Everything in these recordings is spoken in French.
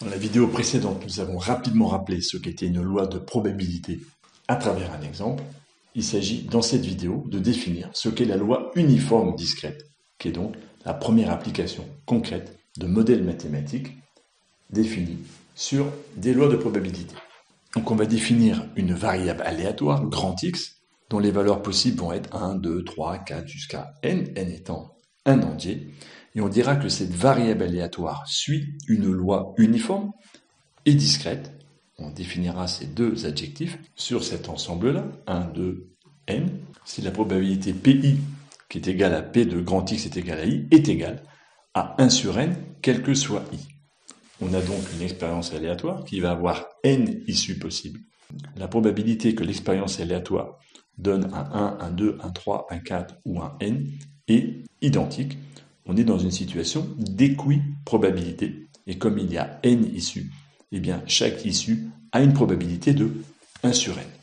Dans la vidéo précédente, nous avons rapidement rappelé ce qu'était une loi de probabilité à travers un exemple. Il s'agit dans cette vidéo de définir ce qu'est la loi uniforme discrète, qui est donc la première application concrète de modèles mathématiques définis sur des lois de probabilité. Donc on va définir une variable aléatoire, grand X, dont les valeurs possibles vont être 1, 2, 3, 4 jusqu'à n, n étant un entier. Et on dira que cette variable aléatoire suit une loi uniforme et discrète. On définira ces deux adjectifs sur cet ensemble-là, 1, 2, n. Si la probabilité PI, qui est égale à P de grand X est égale à I, est égale à 1 sur n, quel que soit I. On a donc une expérience aléatoire qui va avoir n issues possibles. La probabilité que l'expérience aléatoire donne un 1, un 2, un 3, un 4 ou un n est identique. On est dans une situation d'équiprobabilité. Et comme il y a n issues, eh bien chaque issue a une probabilité de 1 sur n.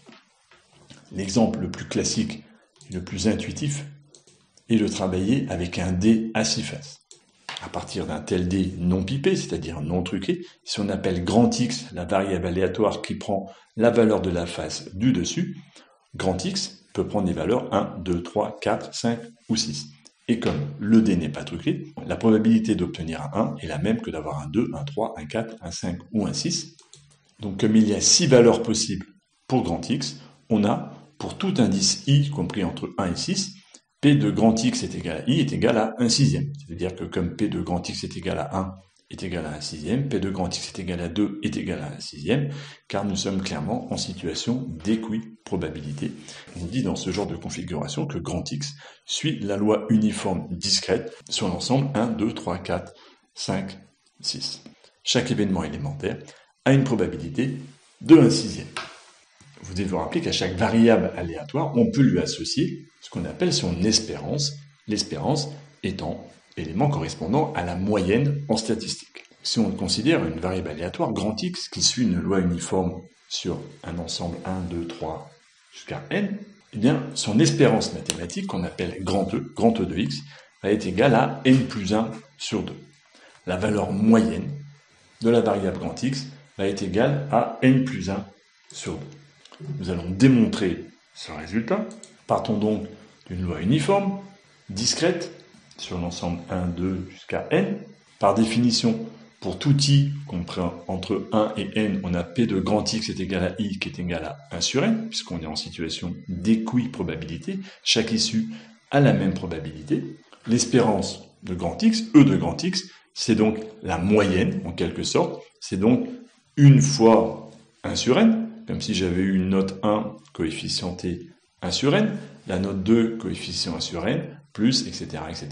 L'exemple le plus classique et le plus intuitif est de travailler avec un dé à 6 faces. À partir d'un tel dé non pipé, c'est-à-dire non truqué, si on appelle grand X la variable aléatoire qui prend la valeur de la face du dessus, grand X peut prendre des valeurs 1, 2, 3, 4, 5 ou 6. Et comme le dé n'est pas truqué, la probabilité d'obtenir un 1 est la même que d'avoir un 2, un 3, un 4, un 5 ou un 6. Donc comme il y a 6 valeurs possibles pour grand X, on a, pour tout indice I compris entre 1 et 6, P de grand X est égal à I est égal à 1 sixième. C'est-à-dire que comme P de grand X est égal à 1 est égal à 1 sixième, P de grand X est égal à 2 est égal à 1 sixième, car nous sommes clairement en situation d'équiprobabilité. On dit dans ce genre de configuration que grand X suit la loi uniforme discrète sur l'ensemble 1, 2, 3, 4, 5, 6. Chaque événement élémentaire a une probabilité de 1 sixième. Vous devez vous rappeler qu'à chaque variable aléatoire, on peut lui associer ce qu'on appelle son espérance, l'espérance étant l'élément correspondant à la moyenne en statistique. Si on considère une variable aléatoire, grand X, qui suit une loi uniforme sur un ensemble 1, 2, 3 jusqu'à n, eh bien, son espérance mathématique, qu'on appelle grand E de X, va être égale à n plus 1 sur 2. La valeur moyenne de la variable grand X va être égale à n plus 1 sur 2. Nous allons démontrer ce résultat. Partons donc d'une loi uniforme, discrète, sur l'ensemble 1, 2 jusqu'à n. Par définition, pour tout i compris entre 1 et n, on a P de grand X est égal à I qui est égal à 1 sur n, puisqu'on est en situation d'équiprobabilité. Chaque issue a la même probabilité. L'espérance de grand X, E de grand X, c'est donc la moyenne, en quelque sorte. C'est donc une fois 1 sur n, comme si j'avais eu une note 1 coefficientée 1 sur n, la note 2 coefficient 1 sur n, plus, etc.,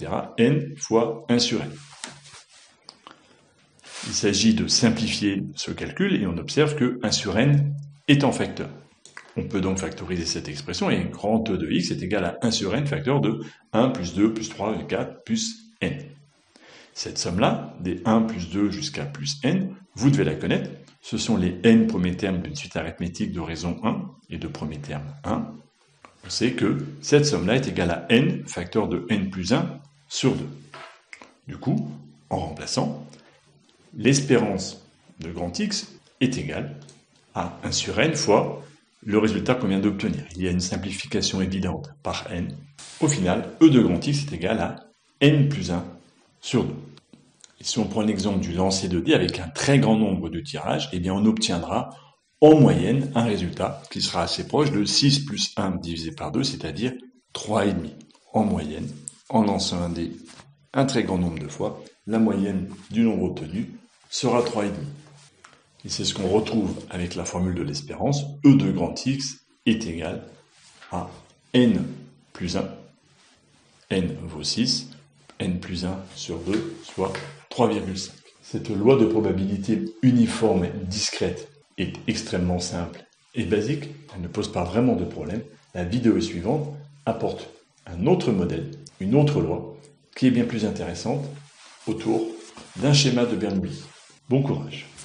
n fois 1 sur n. Il s'agit de simplifier ce calcul et on observe que 1 sur n est en facteur. On peut donc factoriser cette expression et grand E de x est égal à 1 sur n facteur de 1 plus 2 plus 3 plus 4 plus n. Cette somme-là, des 1 plus 2 jusqu'à plus n, vous devez la connaître. Ce sont les n premiers termes d'une suite arithmétique de raison 1 et de premier terme 1. On sait que cette somme-là est égale à n facteur de n plus 1 sur 2. Du coup, en remplaçant, l'espérance de grand X est égale à 1 sur n fois le résultat qu'on vient d'obtenir. Il y a une simplification évidente par n. Au final, E de grand X est égal à n plus 1 sur 2. Et si on prend l'exemple du lancer de dés avec un très grand nombre de tirages, eh bien on obtiendra en moyenne un résultat qui sera assez proche de 6 plus 1 divisé par 2, c'est-à-dire 3,5. En moyenne, en lançant un dé un très grand nombre de fois, la moyenne du nombre obtenu sera 3,5. Et c'est ce qu'on retrouve avec la formule de l'espérance. E de grand X est égal à n plus 1. N vaut 6. N plus 1 sur 2, soit 3,5. Cette loi de probabilité uniforme et discrète est extrêmement simple et basique. Elle ne pose pas vraiment de problème. La vidéo suivante apporte un autre modèle, une autre loi, qui est bien plus intéressante, autour d'un schéma de Bernoulli. Bon courage.